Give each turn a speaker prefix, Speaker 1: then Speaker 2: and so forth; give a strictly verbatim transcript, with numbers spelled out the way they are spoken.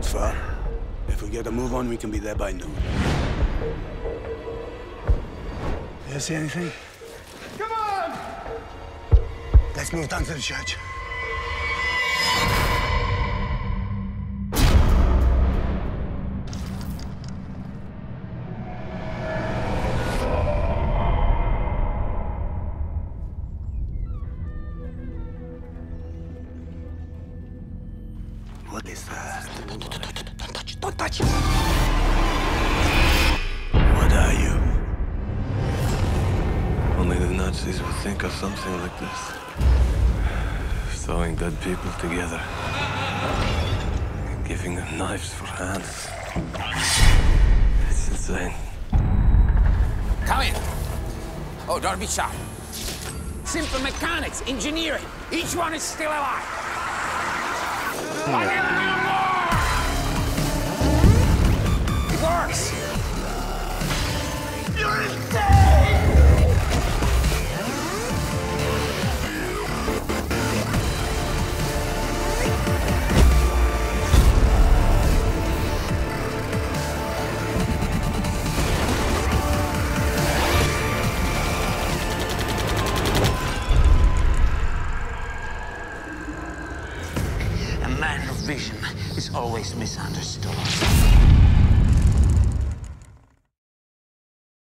Speaker 1: road's far. If we get a move on, we can be there by noon. You see anything?
Speaker 2: Come on!
Speaker 1: Let's move down to the church. What is that?
Speaker 2: Don't, don't, don't, don't, don't touch it, don't touch it!
Speaker 1: What are you?
Speaker 3: Only the Nazis would think of something like this. Throwing dead people together. Giving them knives for hands. It's insane.
Speaker 2: Come in. Oh, don't be shy. Simple mechanics, engineering. Each one is still alive. I never knew more! It works! You're insane! A man of vision is always misunderstood.